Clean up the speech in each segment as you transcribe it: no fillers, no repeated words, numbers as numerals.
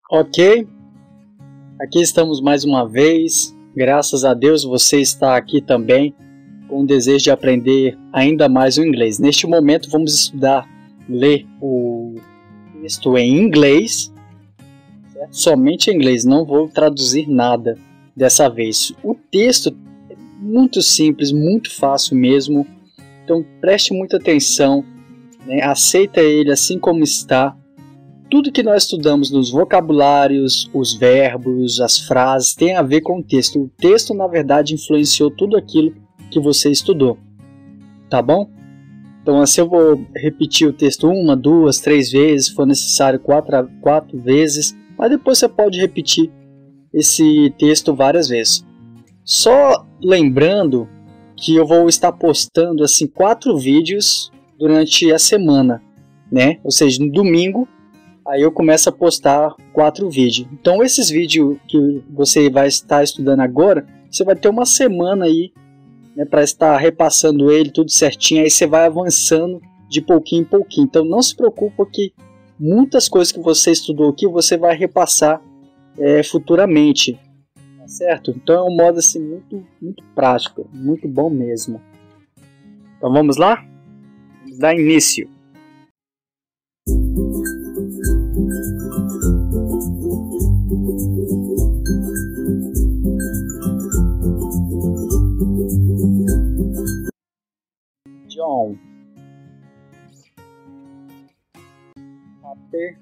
Ok, aqui estamos mais uma vez. Graças a Deus você está aqui também com o desejo de aprender ainda mais o inglês. Neste momento vamos estudar, ler o texto em inglês, certo? Somente em inglês, não vou traduzir nada dessa vez. O texto é muito simples, muito fácil mesmo, então preste muita atenção, né? Aceita ele assim como está. Tudo que nós estudamos nos vocabulários, os verbos, as frases, tem a ver com o texto. O texto, na verdade, influenciou tudo aquilo que você estudou. Tá bom? Então, assim eu vou repetir o texto 1, 2, 3 vezes, se for necessário 4 vezes, mas depois você pode repetir esse texto várias vezes. Só lembrando que eu vou estar postando assim 4 vídeos durante a semana, né? Ou seja, no domingo, aí eu começo a postar 4 vídeos. Então esses vídeos que você vai estar estudando agora, você vai ter uma semana aí, né, para estar repassando ele tudo certinho. Aí você vai avançando de pouquinho em pouquinho. Então não se preocupa que muitas coisas que você estudou aqui você vai repassar futuramente, tá certo? Então é um modo assim muito prático, muito bom mesmo. Então vamos lá? Vamos dar início. John. Chapter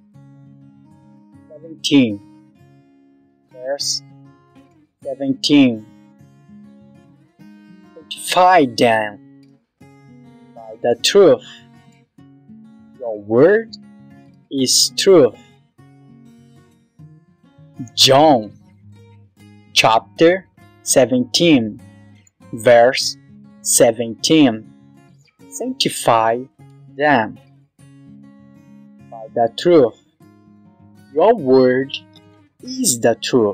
17, verse 17. Sanctify them by the truth. Your word is truth. John chapter 17, verse 17. Sanctify them by the truth. Your word is the truth.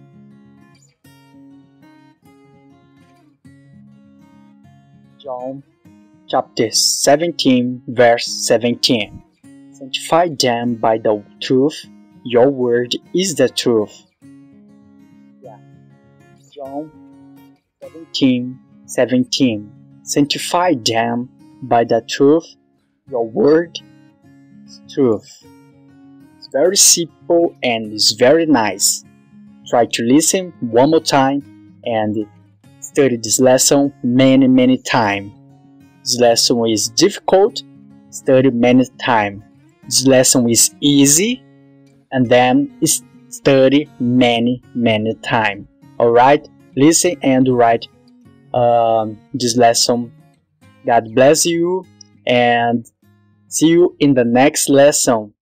John chapter 17, verse 17. Sanctify them by the truth. Your word is the truth. Yeah. John 17, 17. Sanctify them by the truth. Your word is truth. It's very simple and it's very nice. Try to listen one more time and study this lesson many times. This lesson is difficult. Study many times. This lesson is easy, and then study many times. Alright? Listen and write this lesson. God bless you, and see you in the next lesson.